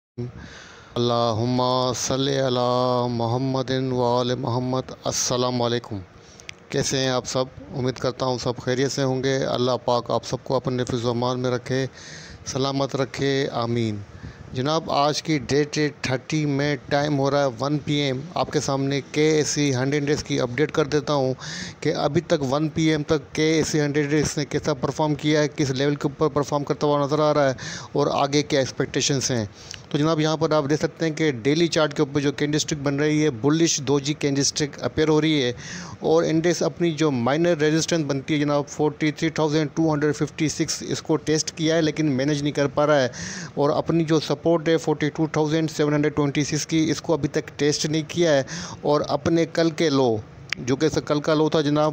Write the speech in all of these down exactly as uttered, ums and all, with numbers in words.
अल्लाहुम्मा सल्ले अला मुहम्मदिन व आले मोहम्मद। अस्सलाम वालेकुम। कैसे हैं आप सब? उम्मीद करता हूँ सब खैरियत से होंगे। अल्लाह पाक आप सबको अपने हिफ्ज़ व अमान में रखे, सलामत रखे, आमीन। जनाब, आज की डेट है थर्टी में, टाइम हो रहा है वन पी एम। आपके सामने के ए सी हंड्रेड डेज़ की अपडेट कर देता हूँ कि अभी तक वन पी एम तक के ए सी हंड्रेड डेज़ ने कैसा परफॉर्म किया है, किस लेवल के ऊपर परफॉर्म करता हुआ नज़र आ रहा है और आगे क्या एक्सपेक्टेशंस हैं। तो जनाब, यहाँ पर आप देख सकते हैं कि डेली चार्ट के ऊपर जो कैंडलस्टिक बन रही है, बुलिश दोजी कैंडलस्टिक अपेयर हो रही है और इंडेक्स अपनी जो माइनर रेजिस्टेंस बनती है जनाब forty three thousand two hundred fifty six, इसको टेस्ट किया है लेकिन मैनेज नहीं कर पा रहा है। और अपनी जो सपोर्ट है forty two thousand seven hundred twenty six की, इसको अभी तक टेस्ट नहीं किया है। और अपने कल के लो, जो कि कल का लो था जनाब,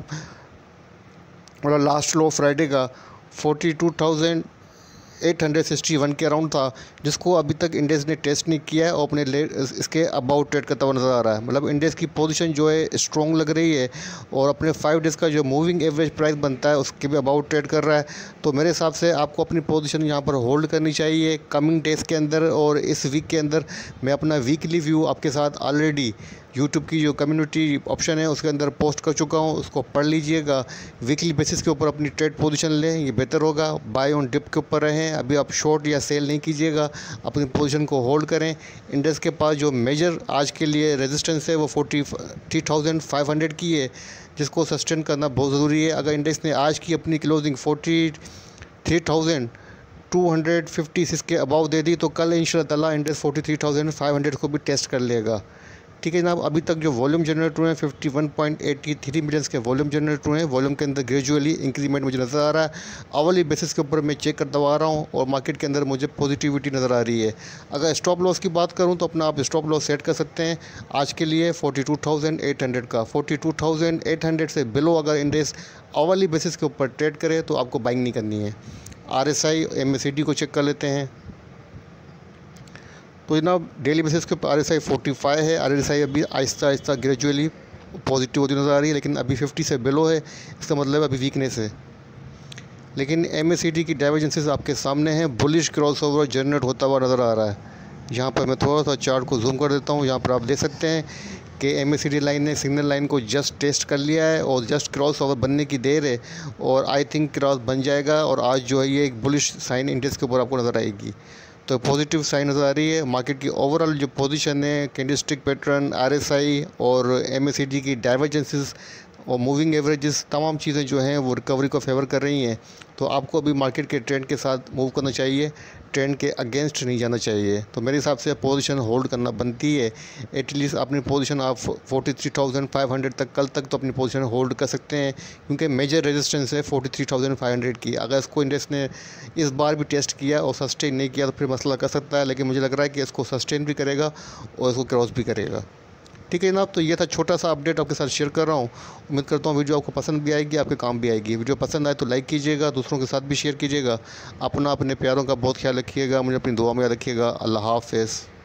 और लास्ट लो फ्राइडे का forty two thousand eight hundred sixty one के अराउंड था, जिसको अभी तक इंडेक्स ने टेस्ट नहीं किया है और अपने ले इसके अबाउट ट्रेड करता हुआ नज़र आ रहा है। मतलब इंडेक्स की पोजीशन जो है स्ट्रॉन्ग लग रही है और अपने फाइव डेज़ का जो मूविंग एवरेज प्राइस बनता है उसके भी अबाउट ट्रेड कर रहा है। तो मेरे हिसाब से आपको अपनी पोजीशन यहाँ पर होल्ड करनी चाहिए कमिंग डेज़ के अंदर। और इस वीक के अंदर मैं अपना वीकली व्यू आपके साथ ऑलरेडी यूट्यूब की जो कम्युनिटी ऑप्शन है उसके अंदर पोस्ट कर चुका हूँ, उसको पढ़ लीजिएगा। वीकली बेसिस के ऊपर अपनी ट्रेड पोजीशन लें, ये बेहतर होगा। बाय ऑन डिप के ऊपर रहें, अभी आप शॉर्ट या सेल नहीं कीजिएगा, अपनी पोजीशन को होल्ड करें। इंडेक्स के पास जो मेजर आज के लिए रेजिस्टेंस है वो forty three thousand five hundred की है, जिसको सस्टेन करना बहुत ज़रूरी है। अगर इंडेक्स ने आज की अपनी closing forty three thousand two hundred fifty six के अबाव दे दी तो कल इंशाल्लाह ताला index forty three thousand five hundred को भी टेस्ट कर लेगा। ठीक है जनाब, अभी तक जो वॉल्यूम जनरेट हुए हैं fifty one point eighty three millions के वॉल्यूम जनरेट हुए हैं। वॉल्यूम के अंदर ग्रेजुअली इंक्रीमेंट मुझे नज़र आ रहा है। आवली बेसिस के ऊपर मैं चेक करता हुआ आ रहा हूँ और मार्केट के अंदर मुझे पॉजिटिविटी नज़र आ रही है। अगर स्टॉप लॉस की बात करूँ तो अपना आप स्टॉप लॉस सेट कर सकते हैं आज के लिए forty two thousand eight hundred का। Forty two thousand eight hundred से बिलो अगर इंडेक्स आवली बेसिस के ऊपर ट्रेड करे तो आपको बाइंग नहीं करनी है। R S I M A C D को चेक कर लेते हैं। तो जनाब, डेली बेसिस के ऊपर R S I forty five है। आर एस आई अभी आहिस्ता आहिस्ता ग्रेजुअली पॉजिटिव होती नज़र आ रही है, लेकिन अभी फिफ्टी से बिलो है, इसका मतलब अभी वीकनेस है। लेकिन एम ए सी डी की डाइवर्जेंसेस आपके सामने हैं, बुलिश क्रॉस ओवर जनरेट होता हुआ नज़र आ रहा है। यहाँ पर मैं थोड़ा सा चार्ट को जूम कर देता हूँ। यहाँ पर आप देख सकते हैं कि M A C D line ने सिग्नल लाइन को जस्ट टेस्ट कर लिया है और जस्ट क्रॉस ओवर बनने की देर है और आई थिंक क्रॉस बन जाएगा और आज जो है ये एक बुलिश साइन इंडेक्स के ऊपर आपको नज़र आएगी। तो पॉजिटिव साइन नज़र आ रही है। मार्केट की ओवरऑल जो पोजीशन है, candlestick pattern, R S I और एम ए सी डी की डाइवर्जेंसेस और मूविंग एवरेजेस, तमाम चीज़ें जो हैं वो रिकवरी को फेवर कर रही हैं। तो आपको अभी मार्केट के ट्रेंड के साथ मूव करना चाहिए, ट्रेंड के अगेंस्ट नहीं जाना चाहिए। तो मेरे हिसाब से पोजीशन होल्ड करना बनती है। एटलीस्ट अपनी पोजीशन आप forty three thousand five hundred तक, कल तक तो अपनी पोजीशन होल्ड कर सकते हैं, क्योंकि मेजर रेजिस्टेंस है forty three thousand five hundred की। अगर इसको इंडेक्स ने इस बार भी टेस्ट किया और सस्टेन नहीं किया तो फिर मसला कर सकता है, लेकिन मुझे लग रहा है कि इसको सस्टेन भी करेगा और इसको क्रॉस भी करेगा। ठीक है जनाब, तो ये था छोटा सा अपडेट आपके साथ शेयर कर रहा हूँ। उम्मीद करता हूँ वीडियो आपको पसंद भी आएगी, आपके काम भी आएगी। वीडियो पसंद आए तो लाइक कीजिएगा, दूसरों के साथ भी शेयर कीजिएगा। अपना अपने प्यारों का बहुत ख्याल रखिएगा, मुझे अपनी दुआ में याद रखिएगा। अल्लाह हाफ़िज़।